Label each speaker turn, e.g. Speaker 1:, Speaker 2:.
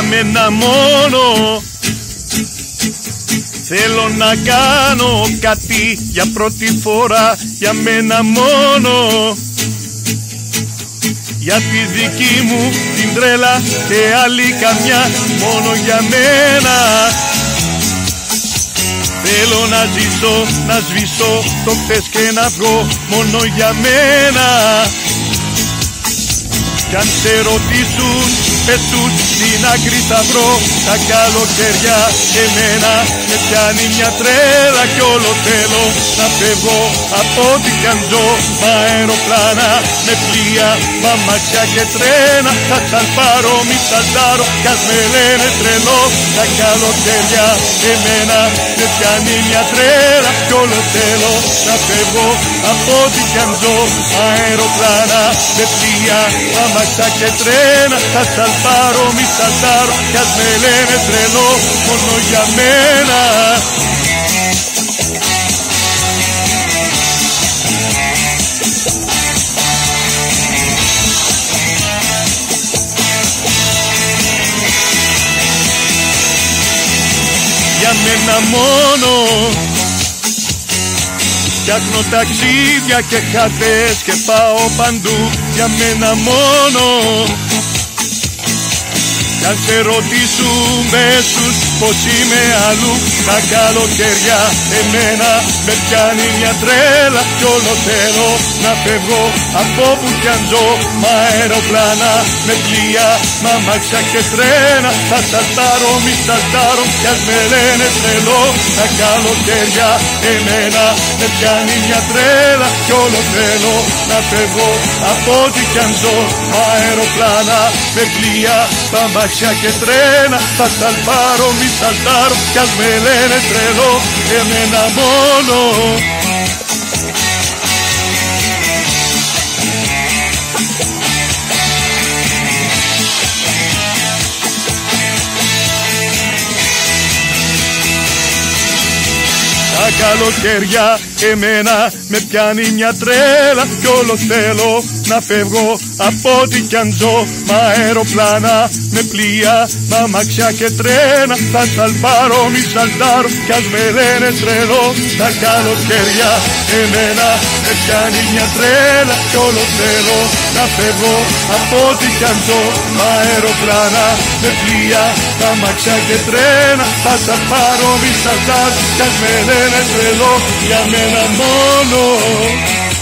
Speaker 1: μένα μόνο. Θέλω να κάνω κάτι για πρώτη φορά, για μένα μόνο. Για τη δική μου την τρέλα και άλλη καμιά, μόνο για μένα. Θέλω να ζήσω, να σβήσω το χθες και να βγω, μόνο για μένα. Κι αν σε ρωτήσουν, πες τους στην άκρη θα βρω. Τα καλοκαιριά εμένα με πιάνει μια τρέλα κι όλο θέλω να φεύγω από ό,τι κι αν ζω. Μ' αεροπλάνα, με πλοία, μ' αμάξια και τρένα. Θα σαλπάρω, μη σαλτάρω κι ας με λένε τρελό. Τα καλοκαιριά εμένα με πιάνει μια τρέλα κι όλο θέλω να φεύγω από ό,τι κι αν ζω. Μ' αεροπλάνα, με πλοία, μ' αμάξια και τρένα. Θα σαλπάρω, μη σαλτάρω κι ας με λένε τρελό, μόνο για μένα. Για μένα μόνο. Φτιάχνω ταξίδια και χαρτές και πάω παντού, για μένα μόνο. Κι αν σε ρωτήσουν πες τους πως είμαι αλλού. Τα καλοκαιριά εμένα με πιάνει μια τρέλα κι όλο θέλω να φεύγω από που κι αν ζω. Μ' αεροπλάνα, με πλοία, μ' αμάξια και τρένα. Θα σαλτάρω, μη σαλτάρω κι ας με λένε τρελό. Τα καλοκαιριά εμένα με πιάνει μια τρέλα κι όλο θέλω να φεύγω από ό,τι κι αν ζω. Μ' αεροπλάνα, με πλοία, μ' αμάξια και τρένα. Θα σαλπάρω, μη σαλτάρω κι ας με λένε τρελό, εμένα μόνο. Τα καλοκαιριά εμένα με πιάνει μια τρέλα κι όλο θέλω να φεύγω από ό,τι κι αν ζω. Μ' αεροπλάνα, με πλοία, μ' αμάξια και τρένα. Θα σαλπάρω, μη σαλτάρω κι ας με λένε τρελό. Τα καλοκαιριά εμένα με πιάνει μια τρέλα κι όλο θέλω να φεύγω από ό,τι κι αν ζω. Μ' αεροπλάνα, με πλοία, μ' αμάξια και τρένα. Θα σαλπάρω, μη σαλτάρω κι ας με λένε τρελό, για μένα μόνο.